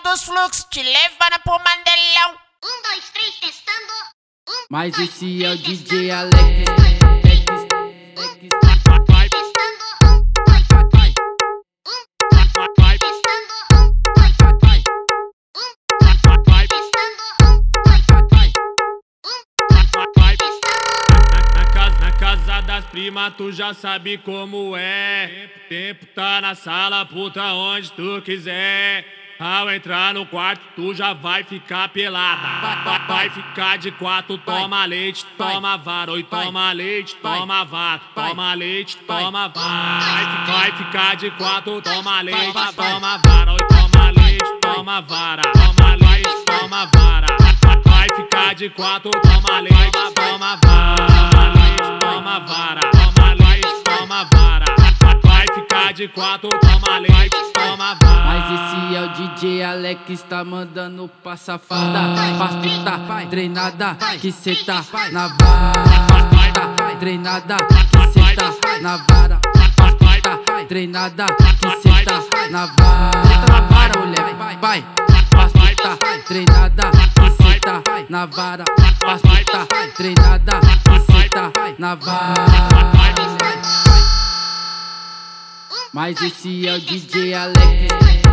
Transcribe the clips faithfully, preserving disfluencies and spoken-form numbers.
dos fluxos, te levando pro Mandelão. Um, dois, três, testando. Um, Mas dois, esse três, é o testando. D J Alex. Vai testando. Um, dois, três. Um, dois, três, testando. Um, dois, três. Um, dois, três, testando. Um, dois, três. Um, dois, três, testando. Na casa, na casa das primas, tu já sabe como é. Tempo tá na sala, puta, onde tu quiser. Ao entrar no quarto, tu já vai ficar pelada. Vai, vai ficar de quatro, toma leite, toma vara. Oi, toma leite, toma vara. Toma leite, toma vara. Vai, vai ficar de quatro, toma leite, toma vara. Oi, toma leite, toma vara. Toma leite, toma vara. Vai ficar de quatro, toma leite, toma vara. Toma leite, toma vara. Toma leite, toma vara. Vai ficar de quatro, toma leite, toma vara. Mas esse é o D J Alex, tá mandando pra safada. Faz puta, treinada, que cê tá na vara. Faz puta, treinada, que cê tá na vara. Faz puta, treinada, que cê tá na vara. Entra na vara, mulher, vai. Faz puta, treinada, que cê tá na vara. Faz puta, treinada, que cê tá na vara. Mas esse é o D J Alex.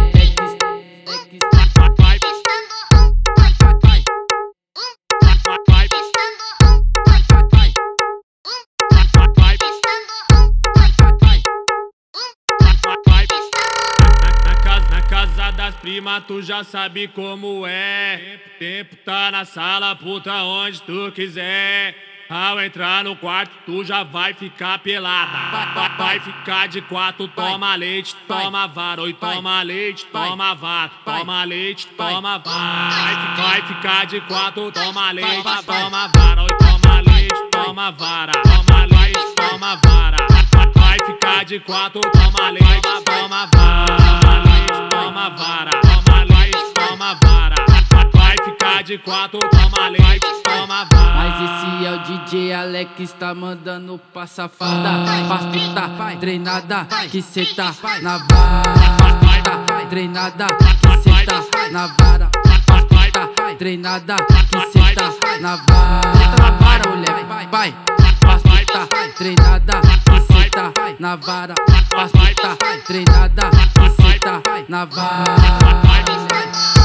Na casa das primas, tu já sabe como é. Tempo tá na sala, puta, onde tu quiser. Ao entrar no quarto, tu já vai ficar pelada. Vai, vai ficar de quatro, toma leite, toma vara. Oi, toma leite, toma vara. Toma leite, toma vara. Vai, vai ficar de quatro, toma leite, toma vara. Oi, toma leite, toma vara. Toma leite, toma vara. Vai ficar de quatro, toma leite, toma vara. Toma leite, toma vara. Toma leite, toma vara. Vai ficar de quatro, toma leite, toma vara. Mas esse é o D J Alex, tá mandando pra safada. Faz puta, treinada, que cê tá na vara. Faz puta, treinada, que cê tá na vara. Faz puta, treinada, que cê tá na vara. Entra na vara, mulher, vai. Faz puta, treinada, que cê tá na vara. Faz puta, treinada, que cê tá na vara.